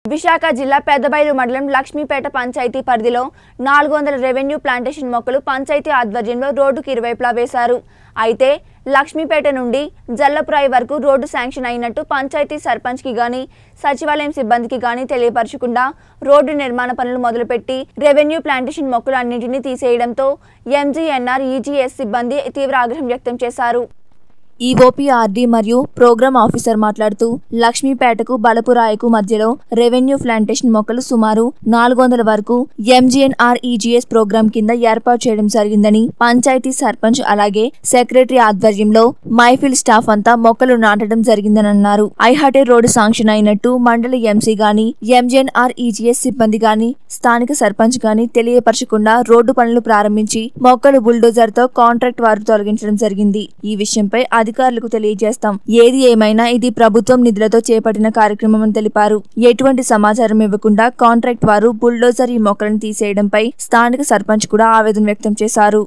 విశాఖ జిల్లా పెద్దబైలు మండలం లక్ష్మీపేట పంచాయతీ పరిధిలో 400 రెవెన్యూ ప్లాంటేషన్ మొక్కలు పంచాయతీ ఆధ్వర్యంలో రోడ్డుకి ఇరువైపులా వేశారు. అయితే లక్ష్మీపేట నుండి జల్లపురాయి వరకు రోడ్డు శాంక్షన్ అయినట్టు పంచాయతీ సర్పంచ్కి గాని సచివాలయం సిబ్బందికి గాని తెలియపరచకుండా రోడ్డు నిర్మాణ పనులు మొదలుపెట్టి రెవెన్యూ ప్లాంటేషన్ మొక్కలు అన్నింటినీ తీసేయడంతో ఎంజీఎన్ఆర్ ఈజీఎస్ సిబ్బంది తీవ్ర ఆగ్రహం వ్యక్తం చేశారు. ఈఓపీఆర్డీ మరియు ప్రోగ్రామ్ ఆఫీసర్ మాట్లాడుతూ లక్ష్మీపేటకు బలపురాయకు మధ్యలో రెవెన్యూ ప్లాంటేషన్ మొక్కలు సుమారు 400 వరకు ఎంజీఎన్ఆర్ఈజీఎస్ ప్రోగ్రాం కింద ఏర్పాటు చేయడం జరిగిందని పంచాయతీ సర్పంచ్ అలాగే సెక్రటరీ ఆధ్వర్యంలో మైఫిల్ స్టాఫ్ అంతా మొక్కలు నాటడం జరిగిందని అన్నారు. ఐహాటే రోడ్డు శాంక్షన్ అయినట్టు మండలి ఎంసీ గాని ఎంజీఎన్ఆర్ఈజీఎస్ సిబ్బంది గాని స్థానిక సర్పంచ్ గాని తెలియపరచకుండా రోడ్డు పనులు ప్రారంభించి మొక్కలు బుల్డోజర్ తో కాంట్రాక్ట్ వారు తొలగించడం జరిగింది. ఈ విషయంపై అధికారులకు తెలియజేస్తాం. ఏది ఏమైనా ఇది ప్రభుత్వం నిధులతో చేపట్టిన కార్యక్రమం అని తెలిపారు. ఎటువంటి సమాచారం ఇవ్వకుండా కాంట్రాక్ట్ వారు బుల్డోజర్ ఈ మొక్కలను తీసేయడంపై స్థానిక సర్పంచ్ కూడా ఆవేదన వ్యక్తం చేశారు.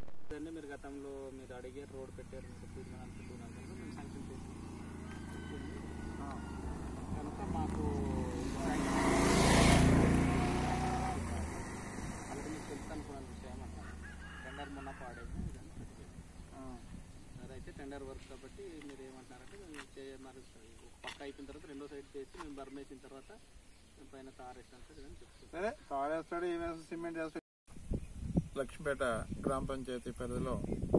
టెండర్ వర్క్ కాబట్టి మీరు ఏమంటారంటే మరి పక్క అయిపోయిన తర్వాత రెండో సైడ్ చేసి మేము బర్మేసిన తర్వాత పైన తార్ వేస్తాను సార్ అని చెప్తాను. సరే తార్ వేస్తాడు ఏమేస్తాడు సిమెంట్ వేస్తాడు. లక్ష్మీపేట గ్రామ పంచాయతీ పరిధిలో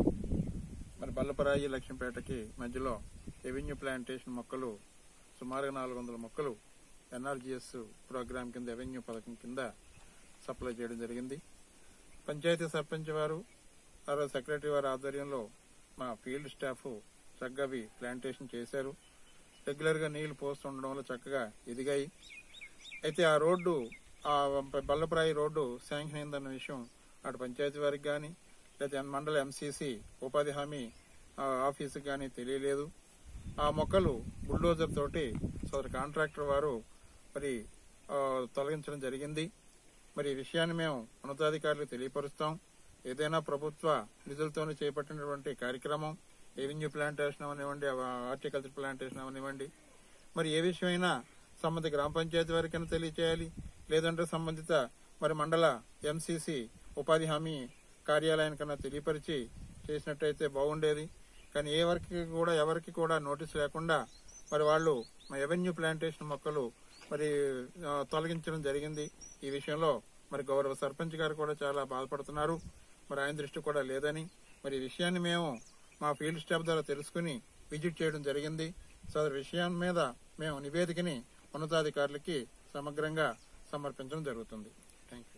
మరి బల్లపరాయి లక్ష్మీపేటకి మధ్యలో రెవెన్యూ ప్లాంటేషన్ మొక్కలు సుమారుగా 400 మొక్కలు ఎన్ఆర్జీఎస్ ప్రోగ్రాం కింద రెవెన్యూ పథకం కింద సప్లై చేయడం జరిగింది. పంచాయతీ సర్పంచ్ వారు సెక్రటరీ వారి ఆధ్వర్యంలో మా ఫీల్డ్ స్టాఫ్ చక్కగా ప్లాంటేషన్ చేశారు. రెగ్యులర్ గా నీళ్లు పోస్తుండడం వల్ల చక్కగా ఎదిగాయి. అయితే ఆ రోడ్డు ఆ బల్లపురాయి రోడ్డు శాంక్షన్ అయిందన్న విషయం అటు పంచాయతీ వారికి కానీ లేదా మండల ఎంసీసీ ఉపాధి హామీ ఆఫీసుకి కానీ తెలియలేదు. ఆ మొక్కలు బుల్డోజర్ తోటి సోదరు కాంట్రాక్టర్ వారు మరి తొలగించడం జరిగింది. మరి ఈ విషయాన్ని మేము ఉన్నతాధికారులకు తెలియపరుస్తాం. ఏదైనా ప్రభుత్వ నిధులతోనే చేపట్టినటువంటి కార్యక్రమం రెవెన్యూ ప్లాంటేషన్ అవనివ్వండి, హార్టికల్చర్ ప్లాంటేషన్ అవనివ్వండి, మరి ఏ విషయమైనా సంబంధిత గ్రామ పంచాయతీ వారికైనా తెలియచేయాలి, లేదంటే సంబంధిత మరి మండల ఎంసీసీ ఉపాధి హామీ కార్యాలయానికన్నా తెలియపరిచి చేసినట్టయితే బాగుండేది. కానీ ఎవరికి కూడా నోటీస్ లేకుండా మరి వాళ్ళు రెవెన్యూ ప్లాంటేషన్ మొక్కలు మరి తొలగించడం జరిగింది. ఈ విషయంలో మరి గౌరవ సర్పంచ్ గారు కూడా చాలా బాధపడుతున్నారు. మరి ఆయన దృష్టి కూడా లేదని మరి ఈ విషయాన్ని మేము మా ఫీల్డ్ స్టాఫ్ ద్వారా తెలుసుకుని విజిట్ చేయడం జరిగింది. సదరు విషయం మీద మేము నివేదికని ఉన్నతాధికారులకి సమగ్రంగా సమర్పించడం జరుగుతుంది. Thank you.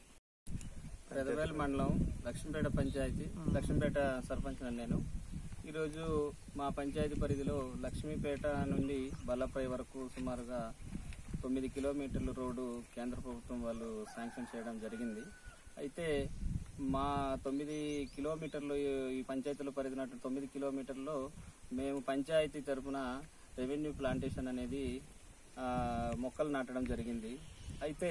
పెదవేలు మండలం లక్ష్మీపేట పంచాయతీ లక్ష్మీపేట సర్పంచ్ నేను. ఈరోజు మా పంచాయతీ పరిధిలో లక్ష్మీపేట నుండి బల్లపై వరకు సుమారుగా 9 కిలోమీటర్ల రోడ్డు కేంద్ర ప్రభుత్వం వాళ్ళు శాంక్షన్ చేయడం జరిగింది. అయితే మా 9 కిలోమీటర్లు ఈ పంచాయతీలో పరిధినట్టు 9 కిలోమీటర్లో మేము పంచాయతీ తరఫున రెవెన్యూ ప్లాంటేషన్ అనేది మొక్కలు నాటడం జరిగింది. అయితే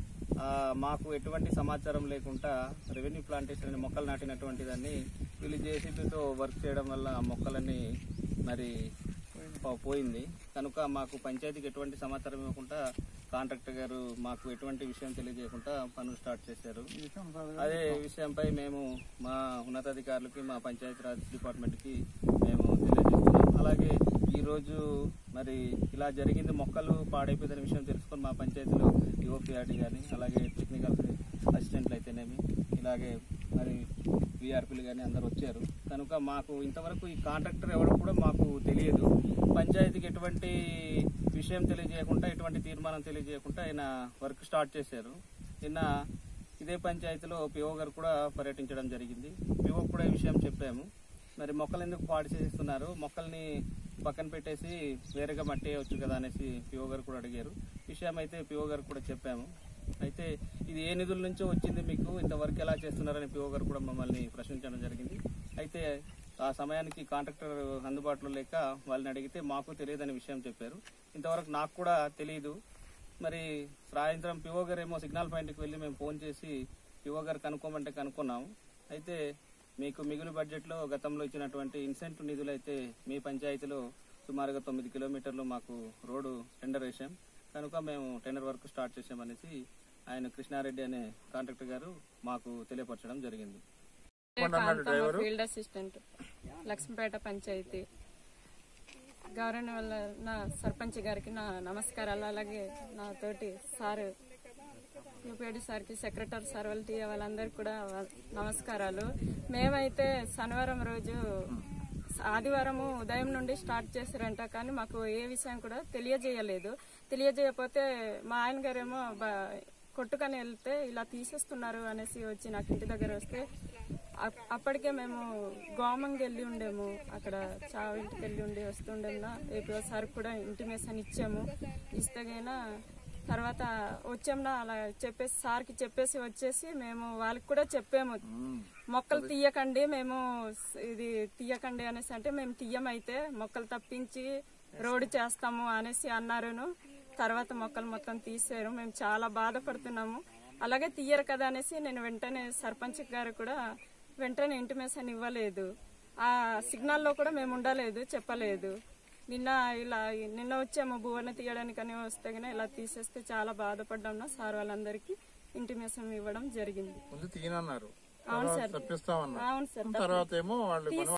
మాకు ఎటువంటి సమాచారం లేకుండా రెవెన్యూ ప్లాంటేషన్ అనే మొక్కలు నాటినటువంటి దాన్ని వీళ్ళు జేసీబీతో వర్క్ చేయడం వల్ల మొక్కలన్నీ మరి పోయింది. కనుక మాకు పంచాయతీకి ఎటువంటి సమాచారం ఇవ్వకుండా కాంట్రాక్టర్ గారు మాకు ఎటువంటి విషయం తెలియజేయకుండా పనులు స్టార్ట్ చేశారు. అదే విషయంపై మేము మా ఉన్నతాధికారులకి మా పంచాయతీరాజ్ డిపార్ట్మెంట్కి మేము తెలియజేస్తున్నాం. అలాగే ఈరోజు మరి ఇలా జరిగింది, మొక్కలు పాడైపోయిన విషయం తెలుసుకొని మా పంచాయతీలో ఈఓపీఆర్డీ కానీ అలాగే టెక్నికల్ అసిస్టెంట్లు అయితేనేమి ఇలాగే మరి వీఆర్పీలు కానీ అందరు వచ్చారు. కనుక మాకు ఇంతవరకు ఈ కాంట్రాక్టర్ ఎవరు కూడా మాకు తెలియదు. పంచాయతీకి ఎటువంటి విషయం తెలియజేయకుండా ఎటువంటి తీర్మానం తెలియజేయకుండా ఆయన వర్క్ స్టార్ట్ చేశారు. నిన్న ఇదే పంచాయతీలో పిఓ గారు కూడా పర్యటించడం జరిగింది. పిఓ కూడా ఈ విషయం చెప్పాము. మరి మొక్కలు ఎందుకు పాడు చేస్తున్నారు, మొక్కల్ని పక్కన పెట్టేసి వేరేగా మట్టి వేయవచ్చు కదా అనేసి పిఓ గారు కూడా అడిగారు. విషయం అయితే పిఓ గారు కూడా చెప్పాము. అయితే ఇది ఏ నిధుల నుంచో వచ్చింది, మీకు ఇంతవరకు ఎలా చేస్తున్నారని పిఓ గారు కూడా మమ్మల్ని ప్రశ్నించడం జరిగింది. అయితే ఆ సమయానికి కాంట్రాక్టర్ అందుబాటులో లేక వాళ్ళని అడిగితే మాకు తెలియదని విషయం చెప్పారు. ఇంతవరకు నాకు కూడా తెలియదు. మరి సాయంత్రం పిఓ గారు ఏమో సిగ్నల్ పాయింట్కి వెళ్ళి మేము ఫోన్ చేసి పిఓ గారు కనుక్కోమంటే కనుక్కున్నాము. అయితే మీకు మిగులు బడ్జెట్లో గతంలో ఇచ్చినటువంటి ఇన్సెంటివ్ నిధులు అయితే మీ పంచాయతీలో సుమారుగా 9 కిలోమీటర్లు మాకు రోడ్డు టెండర్ వేసాం. కనుక మేము టెండర్ వర్క్ స్టార్ట్ చేసామనేసి ఆయన కృష్ణారెడ్డి అనే కాంట్రాక్టర్ గారు మాకు తెలియపరచడం జరిగింది. Field assistant Lakshmipeta panchayat governor వల్ల నా సర్పంచ్ గారికి నా నమస్కారాలు. అలాగే నాతోటి సార్ యూపీఐడి సార్కి, సెక్రటరీ సార్ వాళ్ళందరికీ కూడా నమస్కారాలు. మేమైతే శనివారం రోజు ఆదివారం ఉదయం నుండి స్టార్ట్ చేశారంట, కానీ మాకు ఏ విషయం కూడా తెలియజేయకపోతే మా ఆయన గారేమో కొట్టుకొని వెళ్తే ఇలా తీసేస్తున్నారు అనేసి వచ్చి నాకు ఇంటి దగ్గర వస్తే అప్పటికే మేము గోమంకి వెళ్ళి ఉండేము, అక్కడ చావింటికి వెళ్ళి ఉండి వస్తుండేనా ఏపీఓ సార్ కూడా ఇంటిమేషన్ ఇచ్చాము. ఇస్తేగైనా తర్వాత వచ్చామునా అలా చెప్పేసి సార్కి చెప్పేసి వచ్చేసి మేము వాళ్ళకి కూడా చెప్పాము, మొక్కలు తీయకండి, మేము ఇది తీయకండి అనేసి అంటే మేము తీయమైతే మొక్కలు తప్పించి రోడ్డు చేస్తాము అనేసి అన్నారును. తర్వాత మొక్కలు మొత్తం తీసారు. మేము చాలా బాధపడుతున్నాము. అలాగే తీయరు కదా అనేసి నేను వెంటనే సర్పంచ్ గారు కూడా వెంటనే ఇంటిమేషన్ ఇవ్వలేదు. ఆ సిగ్నల్లో కూడా మేము ఉండలేదు, చెప్పలేదు. నిన్న వచ్చాము భువన తీయడానికని వస్తే కానీ ఇలా తీసేస్తే చాలా బాధపడ్డాము. సార్ వాళ్ళందరికీ ఇంటిమేషన్ ఇవ్వడం జరిగింది. అవును సార్, అవును సార్.